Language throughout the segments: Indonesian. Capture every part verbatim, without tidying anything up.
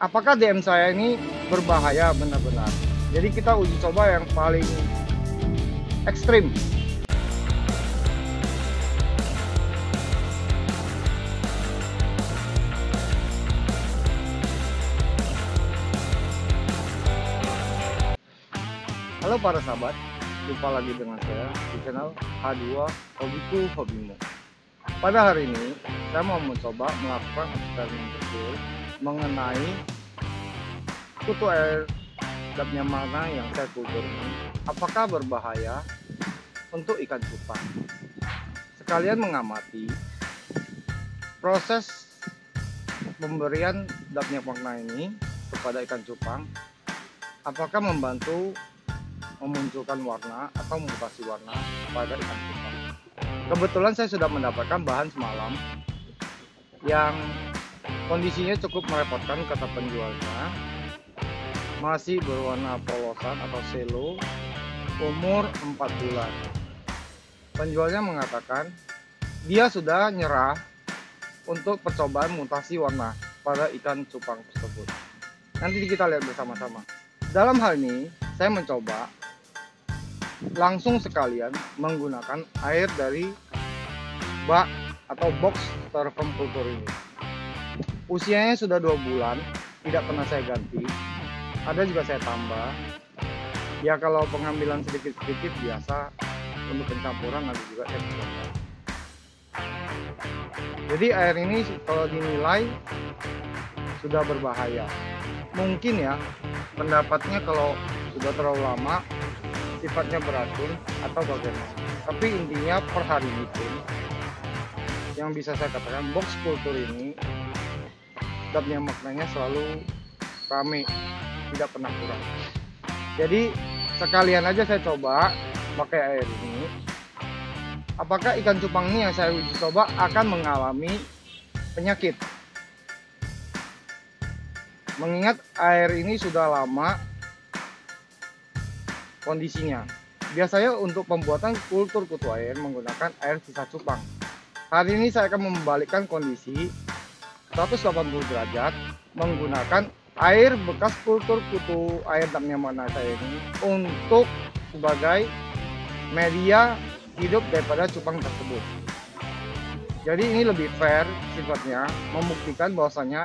apakah D M saya ini berbahaya benar-benar. Jadi kita uji coba yang paling ekstrim. Halo para sahabat, jumpa lagi dengan saya di channel H dua Hobiku Hobimu. Pada hari ini saya mau mencoba melakukan eksperimen kecil mengenai kutu air dapnya mana yang saya kultur ini, apakah berbahaya untuk ikan cupang. Sekalian mengamati proses pemberian dapnya makna ini kepada ikan cupang, apakah membantu memunculkan warna atau mutasi warna pada ikan cupang. Kebetulan saya sudah mendapatkan bahan semalam yang kondisinya cukup merepotkan kata penjualnya, masih berwarna polosan atau selo, umur empat bulan. Penjualnya mengatakan dia sudah nyerah untuk percobaan mutasi warna pada ikan cupang tersebut. Nanti kita lihat bersama-sama. Dalam hal ini saya mencoba langsung sekalian menggunakan air dari bak atau box styrofoam kultur ini. Usianya sudah dua bulan, tidak pernah saya ganti. Ada juga saya tambah. Ya kalau pengambilan sedikit-sedikit biasa, untuk pencampuran nanti juga saya tambah. Jadi air ini kalau dinilai sudah berbahaya. Mungkin ya pendapatnya kalau sudah terlalu lama sifatnya beracun atau bagaimana. Tapi intinya per hari itu yang bisa saya katakan box kultur ini dapnya maknanya selalu rame, tidak pernah kurang. Jadi sekalian aja saya coba pakai air ini. Apakah ikan cupang ini yang saya uji coba akan mengalami penyakit? Mengingat air ini sudah lama kondisinya. Biasanya untuk pembuatan kultur kutu air menggunakan air sisa cupang. Hari ini saya akan membalikkan kondisi seratus delapan puluh derajat menggunakan air bekas kultur kutu air dapnya mana saya ini untuk sebagai media hidup daripada cupang tersebut. Jadi ini lebih fair sifatnya, membuktikan bahwasanya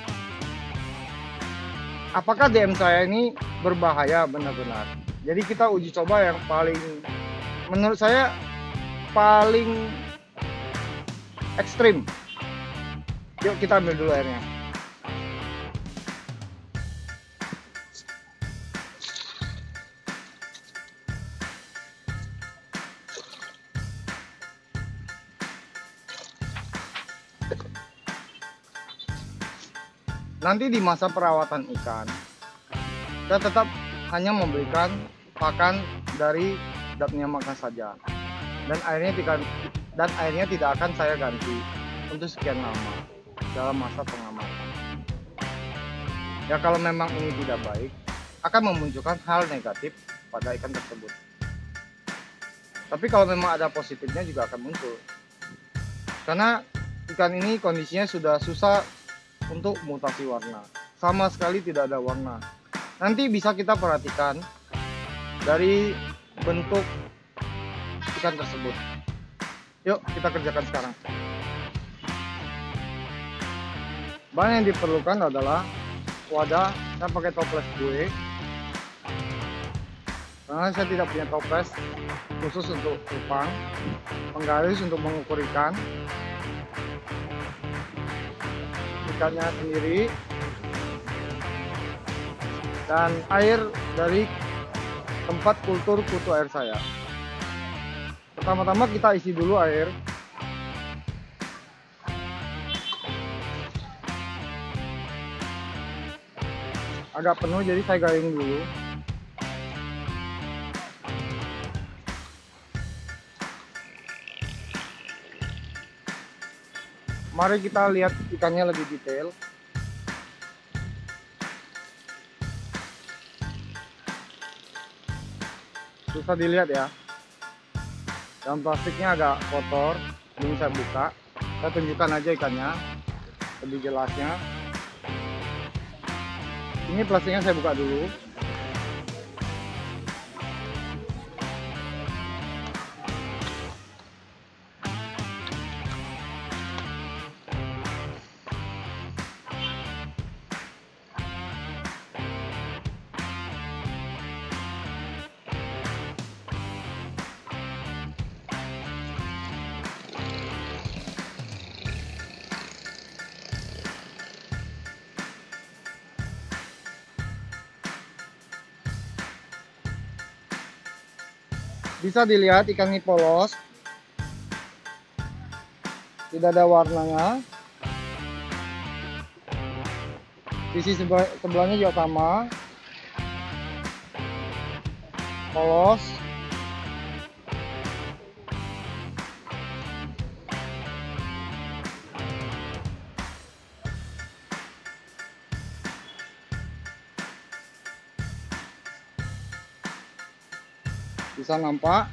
apakah D M saya ini berbahaya benar-benar. Jadi kita uji coba yang paling, menurut saya paling ekstrim. Yuk kita ambil dulu airnya. Nanti di masa perawatan ikan, kita tetap hanya memberikan pakan dari dapnya makna saja, dan airnya tidak dan airnya tidak akan saya ganti untuk sekian lama dalam masa pengamatan. Ya kalau memang ini tidak baik, akan memunculkan hal negatif pada ikan tersebut. Tapi kalau memang ada positifnya juga akan muncul, karena ikan ini kondisinya sudah susah untuk mutasi warna, sama sekali tidak ada warna. Nanti bisa kita perhatikan dari bentuk ikan tersebut. Yuk kita kerjakan sekarang. Bahan yang diperlukan adalah wadah. Saya pakai toples gue karena saya tidak punya toples khusus untuk cupang. Penggaris untuk mengukur ikan, ikannya sendiri, dan air dari tempat kultur kutu air saya. Pertama-tama kita isi dulu air. Agak penuh jadi saya garing dulu. Mari kita lihat ikannya lebih detail. Susah dilihat ya, dalam plastiknya agak kotor. Ini saya buka, saya tunjukkan aja ikannya lebih jelasnya. Ini plastiknya saya buka dulu. Bisa dilihat ikan ini polos, tidak ada warnanya. Sisi sebelah, sebelahnya juga sama, polos. Bisa nampak.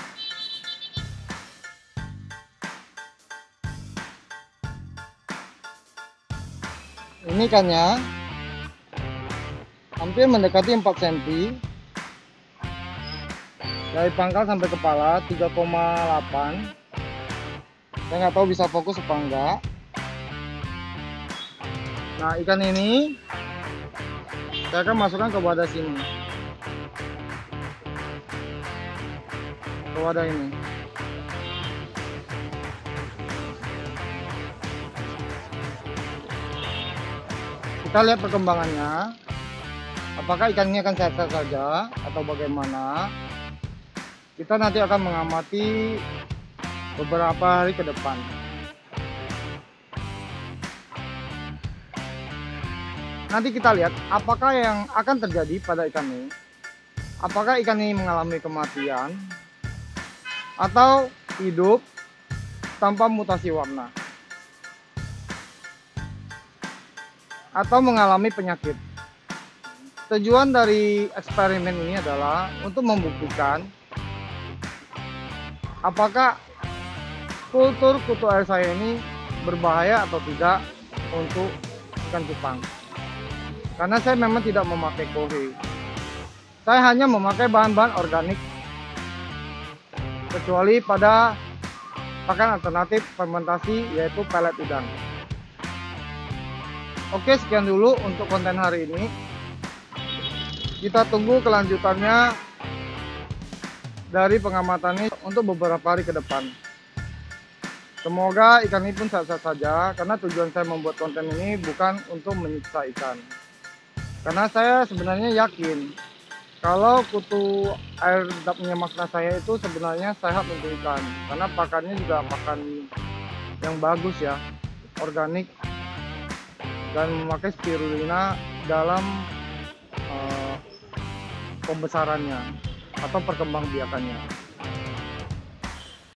Ini ikannya hampir mendekati empat sentimeter. Dari pangkal sampai kepala tiga koma delapan. Saya nggak tahu bisa fokus apa enggak. Nah, ikan ini saya akan masukkan ke wadah sini. Ke wadah ini. Kita lihat perkembangannya. Apakah ikan ini akan sehat-sehat saja atau bagaimana? Kita nanti akan mengamati beberapa hari ke depan. Nanti kita lihat apakah yang akan terjadi pada ikan ini. Apakah ikan ini mengalami kematian atau hidup tanpa mutasi warna, atau mengalami penyakit. Tujuan dari eksperimen ini adalah untuk membuktikan apakah kultur kutu air saya ini berbahaya atau tidak untuk ikan cupang. Karena saya memang tidak memakai kohe. Saya hanya memakai bahan-bahan organik, kecuali pada pakan alternatif fermentasi yaitu pelet udang. Oke, sekian dulu untuk konten hari ini. Kita tunggu kelanjutannya dari pengamatan ini untuk beberapa hari ke depan. Semoga ikan ini pun sehat-sehat saja, karena tujuan saya membuat konten ini bukan untuk menyiksa ikan. Karena saya sebenarnya yakin kalau kutu air dapnya makna saya itu sebenarnya sehat untuk ikan, karena pakannya juga pakan yang bagus ya, organik, dan memakai spirulina dalam uh, pembesarannya atau perkembangbiakannya.